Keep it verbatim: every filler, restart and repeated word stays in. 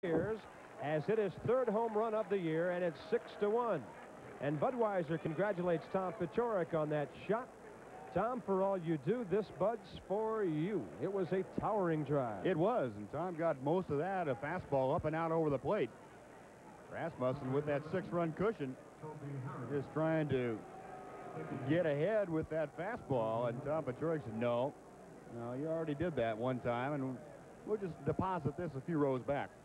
years has hit his third home run of the year, and it's six to one. And Budweiser congratulates Tom Paciorek on that shot. Tom, for all you do, this Bud's for you. It was a towering drive. It was, and Tom got most of that, a fastball up and out over the plate. Rasmussen with that six-run cushion, just trying to get ahead with that fastball, and Tom Paciorek said, no, no, you already did that one time, and we'll just deposit this a few rows back.